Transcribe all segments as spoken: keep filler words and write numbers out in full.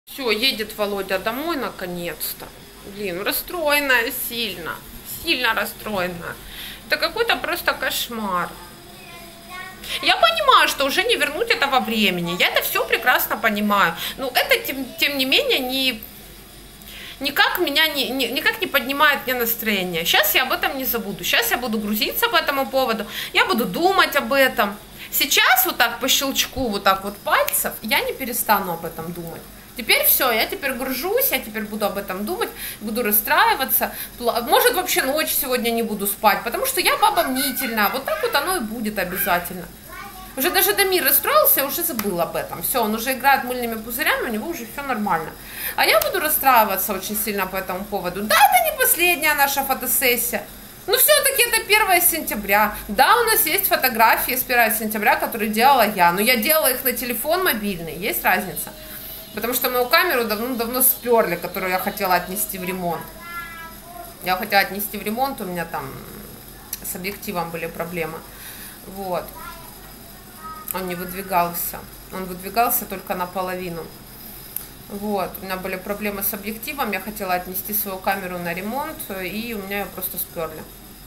Все, едет Володя домой наконец-то. Блин, расстроенная сильно. Сильно расстроенная. Это какой-то просто кошмар. Я понимаю, что уже не вернуть этого времени. Я это все прекрасно понимаю. Но это, тем, тем не менее, не, никак меня не, не, никак не поднимает мне настроение. Сейчас я об этом не забуду. Сейчас я буду грузиться по этому поводу. Я буду думать об этом. Сейчас вот так по щелчку, вот так вот пальцев, я не перестану об этом думать. Теперь все, я теперь гружусь, я теперь буду об этом думать, буду расстраиваться. Может, вообще ночь сегодня не буду спать, потому что я баба мнительная. Вот так вот оно и будет обязательно. Уже даже Дамир расстроился, я уже забыл об этом. Все, он уже играет мыльными пузырями, у него уже все нормально. А я буду расстраиваться очень сильно по этому поводу. Да, это не последняя наша фотосессия. Но все-таки это первое сентября. Да, у нас есть фотографии с первого сентября, которые делала я. Но я делала их на телефон мобильный, есть разница. Потому что мою камеру давно-давно сперли, которую я хотела отнести в ремонт. Я хотела отнести в ремонт, у меня там с объективом были проблемы. Вот. Он не выдвигался. Он выдвигался только наполовину. Вот. У меня были проблемы с объективом, я хотела отнести свою камеру на ремонт, и у меня ее просто сперли.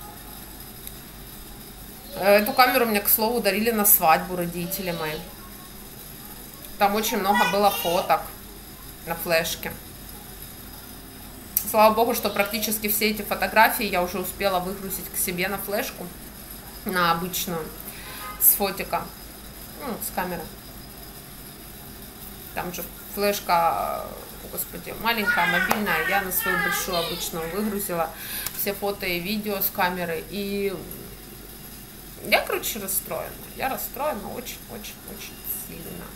Эту камеру мне, к слову, дарили на свадьбу родители мои. Там очень много было фоток на флешке. Слава богу, что практически все эти фотографии я уже успела выгрузить к себе на флешку, на обычную, с фотика, ну, с камеры. Там же флешка, господи, маленькая, мобильная, я на свою большую обычную выгрузила все фото и видео с камеры. И я, короче, расстроена. Я расстроена очень-очень-очень сильно.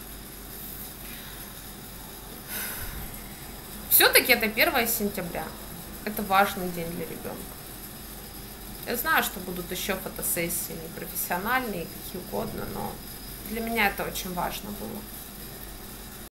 Все-таки это первое сентября. Это важный день для ребенка. Я знаю, что будут еще фотосессии непрофессиональные, какие угодно, но для меня это очень важно было.